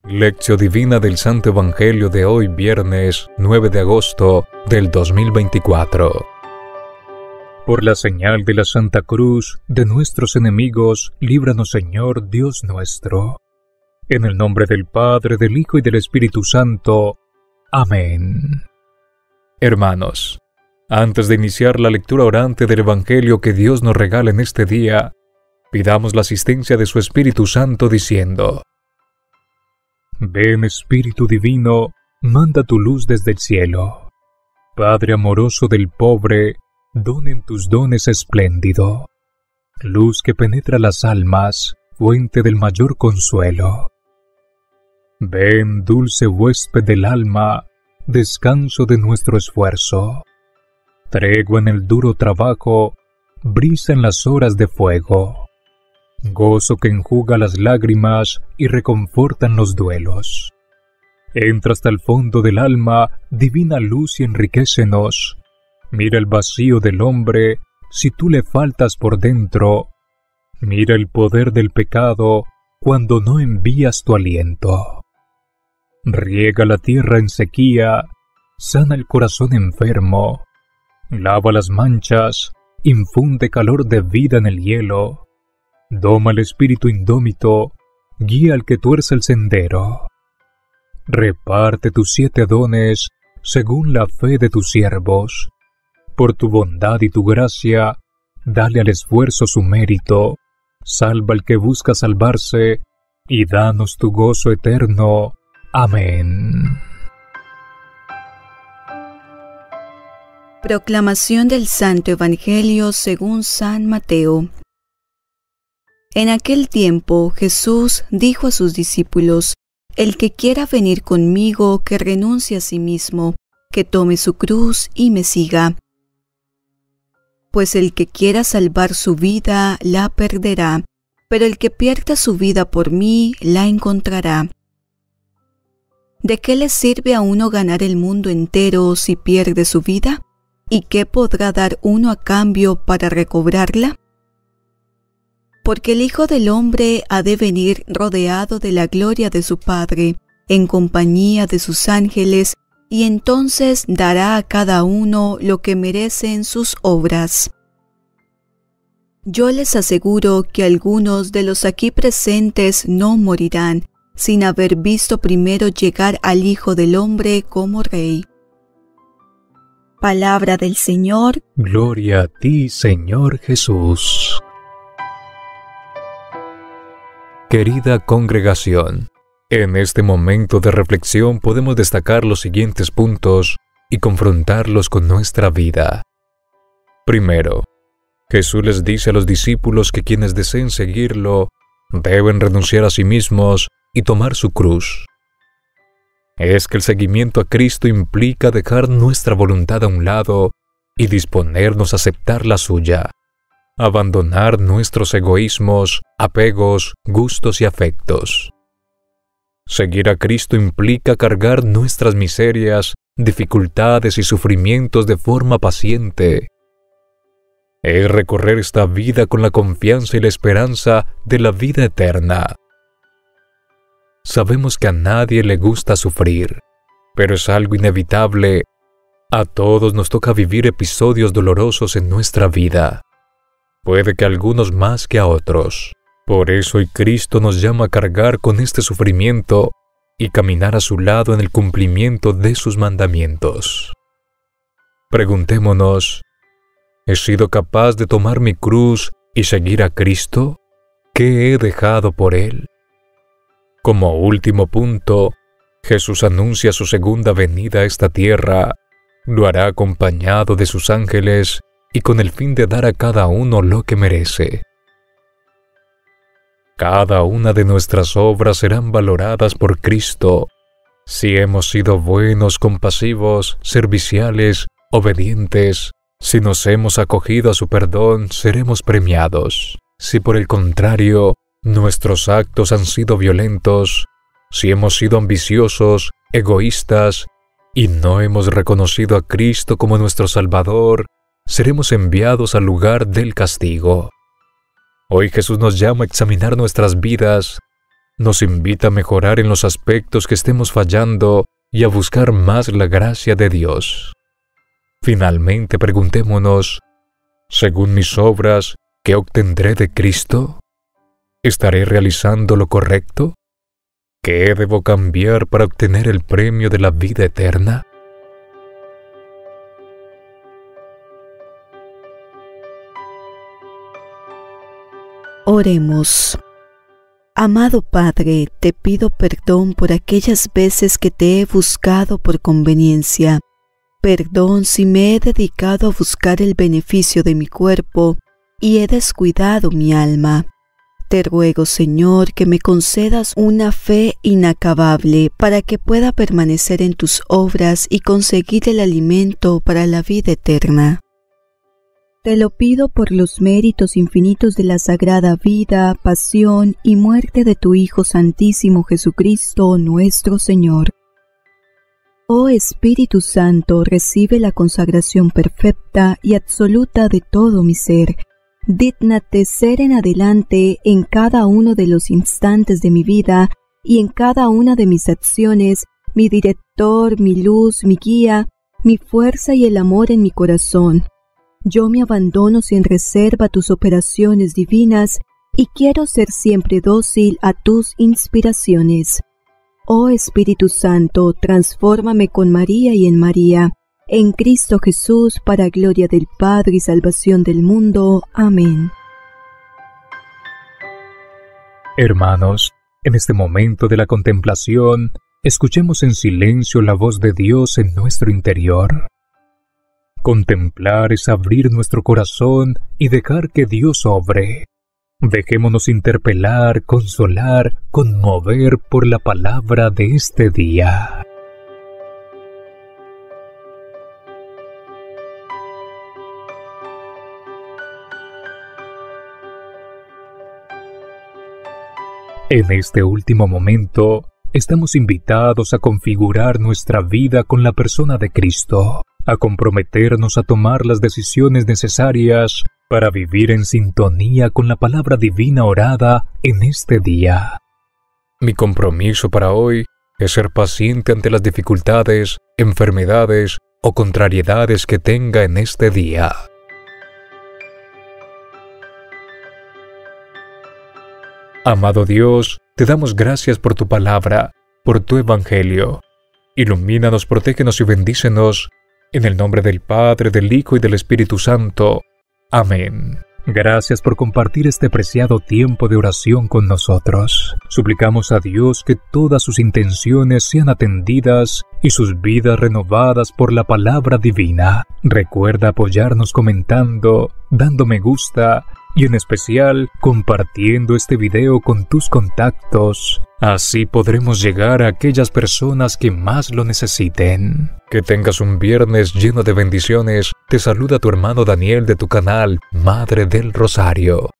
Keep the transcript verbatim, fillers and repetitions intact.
Lección Divina del Santo Evangelio de hoy, viernes nueve de agosto del dos mil veinticuatro. Por la señal de la Santa Cruz de nuestros enemigos, líbranos, Señor Dios nuestro. En el nombre del Padre, del Hijo y del Espíritu Santo. Amén. Hermanos, antes de iniciar la lectura orante del Evangelio que Dios nos regala en este día, pidamos la asistencia de su Espíritu Santo diciendo: Ven, Espíritu Divino, manda tu luz desde el cielo. Padre amoroso del pobre, donen tus dones espléndido. Luz que penetra las almas, fuente del mayor consuelo. Ven, dulce huésped del alma, descanso de nuestro esfuerzo. Tregua en el duro trabajo, brisa en las horas de fuego. Gozo que enjuga las lágrimas y reconfortan los duelos. Entra hasta el fondo del alma, divina luz, y enriquécenos. Mira el vacío del hombre, si tú le faltas por dentro. Mira el poder del pecado, cuando no envías tu aliento. Riega la tierra en sequía, sana el corazón enfermo. Lava las manchas, infunde calor de vida en el hielo. Doma el espíritu indómito, guía al que tuerce el sendero. Reparte tus siete dones según la fe de tus siervos. Por tu bondad y tu gracia, dale al esfuerzo su mérito. Salva al que busca salvarse, y danos tu gozo eterno. Amén. Proclamación del Santo Evangelio según San Mateo. En aquel tiempo Jesús dijo a sus discípulos: El que quiera venir conmigo, que renuncie a sí mismo, que tome su cruz y me siga. Pues el que quiera salvar su vida, la perderá, pero el que pierda su vida por mí, la encontrará. ¿De qué le sirve a uno ganar el mundo entero si pierde su vida? ¿Y qué podrá dar uno a cambio para recobrarla? Porque el Hijo del Hombre ha de venir rodeado de la gloria de su Padre, en compañía de sus ángeles, y entonces dará a cada uno lo que merece en sus obras. Yo les aseguro que algunos de los aquí presentes no morirán, sin haber visto primero llegar al Hijo del Hombre como Rey. Palabra del Señor. Gloria a ti, Señor Jesús. Querida congregación, en este momento de reflexión podemos destacar los siguientes puntos y confrontarlos con nuestra vida. Primero, Jesús les dice a los discípulos que quienes deseen seguirlo deben renunciar a sí mismos y tomar su cruz. Es que el seguimiento a Cristo implica dejar nuestra voluntad a un lado y disponernos a aceptar la suya. Abandonar nuestros egoísmos, apegos, gustos y afectos. Seguir a Cristo implica cargar nuestras miserias, dificultades y sufrimientos de forma paciente. Es recorrer esta vida con la confianza y la esperanza de la vida eterna. Sabemos que a nadie le gusta sufrir, pero es algo inevitable. A todos nos toca vivir episodios dolorosos en nuestra vida. Puede que a algunos más que a otros. Por eso hoy Cristo nos llama a cargar con este sufrimiento y caminar a su lado en el cumplimiento de sus mandamientos. Preguntémonos: ¿he sido capaz de tomar mi cruz y seguir a Cristo? ¿Qué he dejado por Él? Como último punto, Jesús anuncia su segunda venida a esta tierra. Lo hará acompañado de sus ángeles y con el fin de dar a cada uno lo que merece. Cada una de nuestras obras serán valoradas por Cristo. Si hemos sido buenos, compasivos, serviciales, obedientes, si nos hemos acogido a su perdón, seremos premiados. Si por el contrario, nuestros actos han sido violentos, si hemos sido ambiciosos, egoístas, y no hemos reconocido a Cristo como nuestro Salvador, seremos enviados al lugar del castigo. Hoy Jesús nos llama a examinar nuestras vidas nos invita a mejorar en los aspectos que estemos fallando y a buscar más la gracia de Dios. Finalmente preguntémonos, según mis obras, ¿qué obtendré de Cristo? ¿Estaré realizando lo correcto? ¿Qué debo cambiar para obtener el premio de la vida eterna? Oremos. Amado Padre, te pido perdón por aquellas veces que te he buscado por conveniencia. Perdón si me he dedicado a buscar el beneficio de mi cuerpo y he descuidado mi alma. Te ruego, Señor, que me concedas una fe inacabable para que pueda permanecer en tus obras y conseguir el alimento para la vida eterna. Te lo pido por los méritos infinitos de la sagrada vida, pasión y muerte de tu Hijo Santísimo Jesucristo, nuestro Señor. Oh Espíritu Santo, recibe la consagración perfecta y absoluta de todo mi ser. Dígnate ser en adelante en cada uno de los instantes de mi vida y en cada una de mis acciones, mi director, mi luz, mi guía, mi fuerza y el amor en mi corazón. Yo me abandono sin reserva a tus operaciones divinas y quiero ser siempre dócil a tus inspiraciones. Oh Espíritu Santo, transfórmame con María y en María, en Cristo Jesús, para gloria del Padre y salvación del mundo. Amén. Hermanos, en este momento de la contemplación, escuchemos en silencio la voz de Dios en nuestro interior. Contemplar es abrir nuestro corazón y dejar que Dios obre. Dejémonos interpelar, consolar, conmover por la palabra de este día. En este último momento, estamos invitados a configurar nuestra vida con la persona de Cristo, a comprometernos a tomar las decisiones necesarias para vivir en sintonía con la palabra divina orada en este día. Mi compromiso para hoy es ser paciente ante las dificultades, enfermedades o contrariedades que tenga en este día. Amado Dios, te damos gracias por tu palabra, por tu evangelio. Ilumínanos, protégenos y bendícenos. En el nombre del Padre, del Hijo y del Espíritu Santo. Amén. Gracias por compartir este preciado tiempo de oración con nosotros. Suplicamos a Dios que todas sus intenciones sean atendidas y sus vidas renovadas por la palabra divina. Recuerda apoyarnos comentando, dando me gusta y en especial compartiendo este video con tus contactos. Así podremos llegar a aquellas personas que más lo necesiten. Que tengas un viernes lleno de bendiciones. Te saluda tu hermano Daniel de tu canal Madre del Rosario.